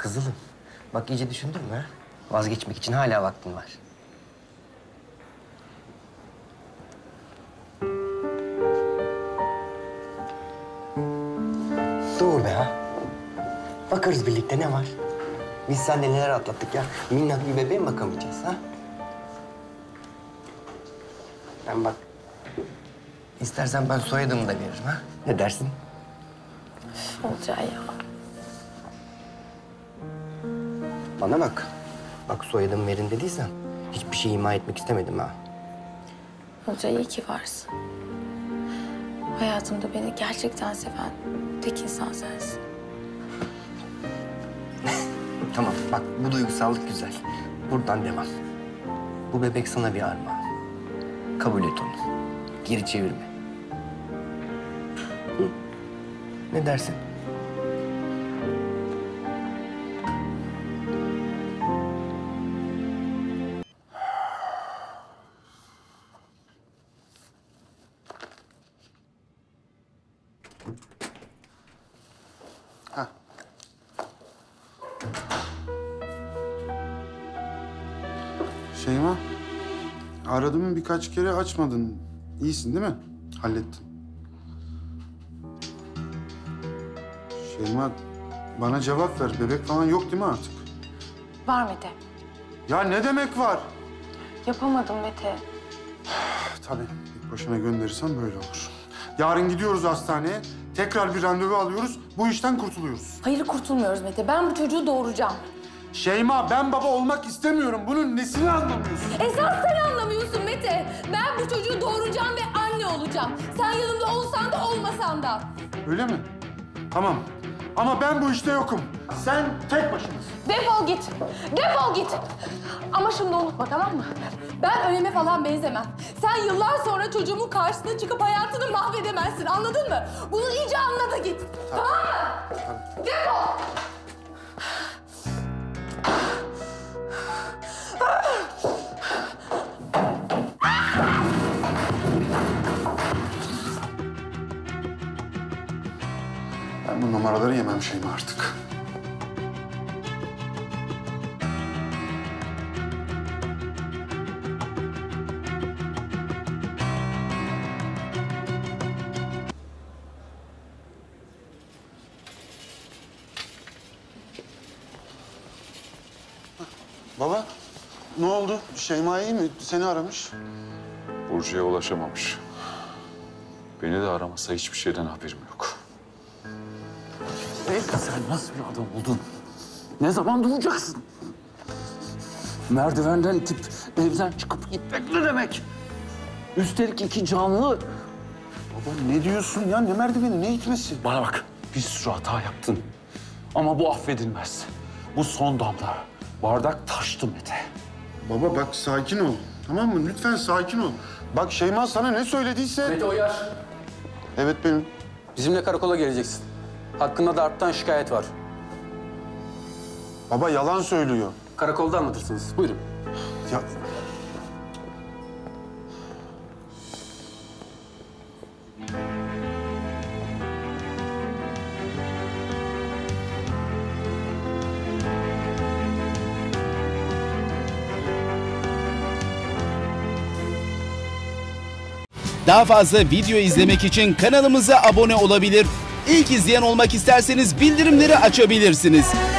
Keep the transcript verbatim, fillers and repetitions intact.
Kızılım, bak iyice düşündün mü ha? Vazgeçmek için hala vaktin var. Doğru be ha. Bakarız birlikte ne var? Biz seninle neler atlattık ya. Minnak bir bebeğe mi bakamayacağız ha? Ben bak, istersen ben soyadımı da veririm ha. Ne dersin? Olcay ya. Bana bak. Bak soyadımı verin dediysen hiçbir şey ima etmek istemedim ha. Olcay iyi ki varsın. Hayatımda beni gerçekten seven tek insan sensin. Tamam bak bu duygusallık güzel. Buradan devam. Bu bebek sana bir armağan. Kabul et onu. Geri çevirme. Hı? Ne dersin? Ha. Şeyma, aradım birkaç kere açmadın. İyisin değil mi? Hallettin. Şeyma, bana cevap ver. Bebek falan yok değil mi artık? Var Mete. Ya ne demek var? Yapamadım Mete. Tabii, tek başına gönderirsem böyle olur. Yarın gidiyoruz hastaneye. Tekrar bir randevu alıyoruz. Bu işten kurtuluyoruz. Hayır kurtulmuyoruz Mete. Ben bu çocuğu doğuracağım. Şeyma, ben baba olmak istemiyorum. Bunun nesini anlamıyorsun? Esas sen anlamıyorsun Mete. Ben bu çocuğu doğuracağım ve anne olacağım. Sen yanımda olsan da olmasan da. Öyle mi? Tamam. Ama ben bu işte yokum. Sen tek başınasın. Defol git. Defol git. Ama şunu da unutma tamam mı? Ben Önem'e falan benzemem. Sen yıllar sonra çocuğumun karşısına çıkıp hayatını mahvedemezsin. Anladın mı? Bunu iyice anla da git. Tamam, tamam mı? Tabii. Defol. Ben bu numaraları yemem Şeyma artık. Baba, ne oldu? Şeyma iyi mi? Seni aramış. Burcu'ya ulaşamamış. Beni de aramasa hiçbir şeyden haberim yok. Ey, sen nasıl bir adam oldun? Ne zaman duracaksın? Merdivenden itip evden çıkıp gitmek ne demek? Üstelik iki canlı. Baba ne diyorsun ya? Ne merdiveni, ne itmesi? Bana bak, bir sürü hata yaptın. Ama bu affedilmez. Bu son damla. Bardak taştı Mete. Baba bak sakin ol. Tamam mı? Lütfen sakin ol. Bak Şeyma sana ne söylediyse... Mete Oyar, Evet benim. bizimle karakola geleceksin. Hakkında darptan şikayet var. Baba yalan söylüyor. Karakolda anlatırsınız. Buyurun. Ya... Daha fazla video izlemek için kanalımıza abone olabilir. İlk izleyen olmak isterseniz bildirimleri açabilirsiniz.